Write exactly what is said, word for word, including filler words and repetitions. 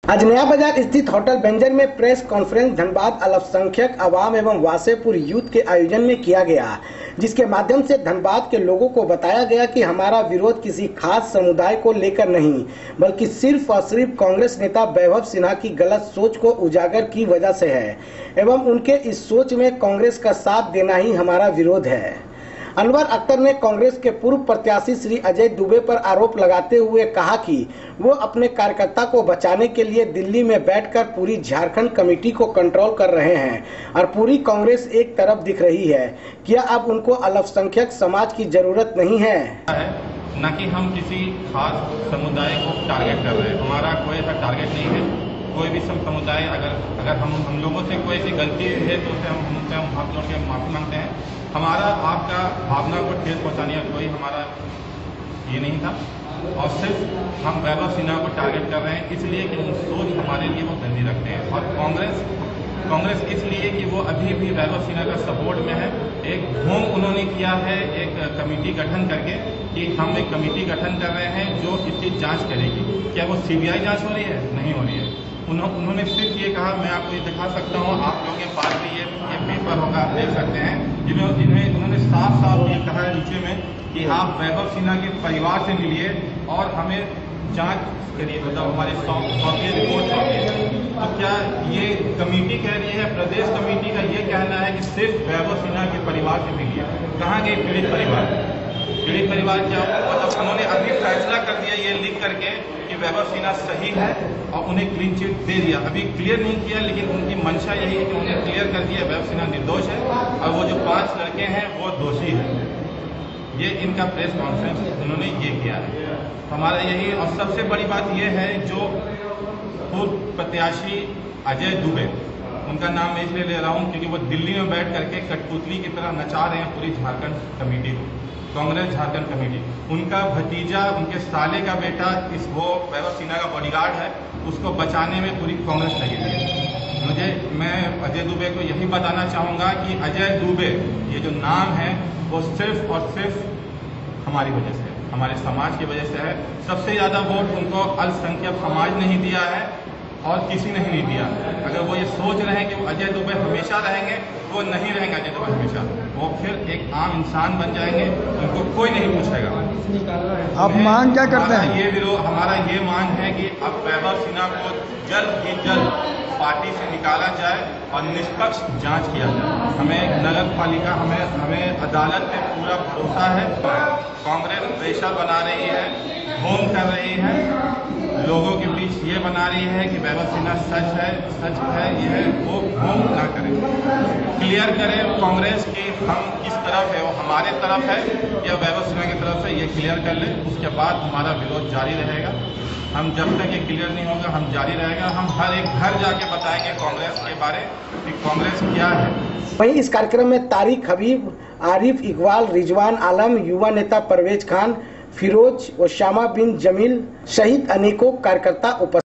आज नया बाजार स्थित होटल बेंजर में प्रेस कॉन्फ्रेंस धनबाद अल्पसंख्यक अवाम एवं वासेपुर यूथ के आयोजन में किया गया, जिसके माध्यम से धनबाद के लोगों को बताया गया कि हमारा विरोध किसी खास समुदाय को लेकर नहीं, बल्कि सिर्फ और सिर्फ कांग्रेस नेता वैभव सिन्हा की गलत सोच को उजागर की वजह से है एवं उनके इस सोच में कांग्रेस का साथ देना ही हमारा विरोध है। अनवर अख्तर ने कांग्रेस के पूर्व प्रत्याशी श्री अजय दुबे पर आरोप लगाते हुए कहा कि वो अपने कार्यकर्ता को बचाने के लिए दिल्ली में बैठकर पूरी झारखंड कमेटी को कंट्रोल कर रहे हैं और पूरी कांग्रेस एक तरफ दिख रही है। क्या अब उनको अल्पसंख्यक समाज की जरूरत नहीं है? न कि हम किसी खास समुदाय को टारगेट कर रहे हैं, हमारा कोई ऐसा टारगेट नहीं है। कोई भी सब समुदाय अगर अगर हम हम लोगों से कोई ऐसी गलती है तो उसे हम उनसे हम हाथ जोड़ के माफ़ी मांगते हैं। हमारा आपका भावना को ठेस पहुँचाने का कोई हमारा ये नहीं था और सिर्फ हम वैभव सिन्हा को टारगेट कर रहे हैं इसलिए कि उन सोच हमारे लिए वो गंदी रखते हैं और कांग्रेस कांग्रेस इसलिए कि वो अभी भी वैभव सिन्हा का सपोर्ट में है। एक ढोंग उन्होंने किया है एक कमेटी गठन करके कि हम एक कमेटी गठन कर रहे हैं जो इसकी जांच करेगी। क्या वो सीबीआई जांच हो रही है? नहीं हो रही है। उन्होंने सिर्फ ये कहा, मैं आपको ये दिखा सकता हूँ, आप लोगों के पास भी ये ये पेपर होगा, आप देख सकते हैं, जिन्हें जिन्हें उन्होंने साफ साफ ये कहा है नीचे में कि आप वैभव सिन्हा के परिवार से मिलिए और हमें जांच करिए, मतलब हमारे सौंपिए रिपोर्ट सौंपिए। तो क्या ये कमेटी कह रही है, प्रदेश कमेटी का ये कहना है कि सिर्फ वैभव सिन्हा के परिवार से मिलिए? कहाँ गए पीड़ित परिवार? पीड़ित परिवार क्या, मतलब उन्होंने अभी फैसला कर दिया ये लिख करके कि वैभव सिन्हा सही है और उन्हें क्लीन चिट दे दिया। अभी क्लियर नहीं किया लेकिन उनकी मंशा यही है कि उन्हें क्लियर कर दिया वैभव सिन्हा निर्दोष है और वो जो पांच लड़के हैं वो दोषी है। ये इनका प्रेस कॉन्फ्रेंस उन्होंने ये किया है। हमारा यही, और सबसे बड़ी बात ये है जो पूर्व प्रत्याशी अजय दुबे, उनका नाम मैं इसलिए ले रहा हूँ क्योंकि वो दिल्ली में बैठ करके कठपुतली की तरह नचा रहे हैं पूरी झारखंड कमेटी को, कांग्रेस झारखंड कमेटी। उनका भतीजा, उनके साले का बेटा इस वो वैभव सिन्हा का बॉडीगार्ड है, उसको बचाने में पूरी कांग्रेस लगी हुई है। मुझे मैं अजय दुबे को यही बताना चाहूँगा कि अजय दुबे ये जो नाम है वो सिर्फ और सिर्फ हमारी वजह से, हमारे समाज की वजह से है। सबसे ज़्यादा वोट उनको अल्पसंख्यक समाज ने ही दिया है और किसी ने ही नहीं दिया। अगर वो ये सोच रहे हैं कि वो अजय दुबे हमेशा रहेंगे, वो नहीं रहेंगे अजय दुबे हमेशा, वो फिर एक आम इंसान बन जाएंगे, उनको कोई नहीं पूछेगा। आप मांग क्या करते हैं? ये विरोध, हमारा ये मांग है कि अब वैभव सिन्हा को जल्द ही जल्द पार्टी से निकाला जाए और निष्पक्ष जांच किया जाए। हमें नगर पालिका, हमें हमें अदालत पे पूरा भरोसा है। कांग्रेस प्रेशर बना रही है, ढोंग कर रही है, लोगों के बीच ये बना रही है कि वैभव सिन्हा सच है, सच है ये है, वो ढोंग ना करें, क्लियर करें कांग्रेस की हम किस तरफ है, वो हमारे तरफ है या वैभव सिन्हा की तरफ है, ये क्लियर कर ले। उसके बाद हमारा विरोध जारी रहेगा। हम जब तक ये क्लियर नहीं होगा हम जारी रहेगा। हम हर एक घर जाके बताएंगे कांग्रेस के बारे कि कांग्रेस क्या है। वहीं इस कार्यक्रम में तारिक हबीब, आरिफ इकबाल, रिजवान आलम, युवा नेता परवेज खान, फिरोज, ओसामा बिन जमील सहित अनेकों कार्यकर्ता उपस्थित।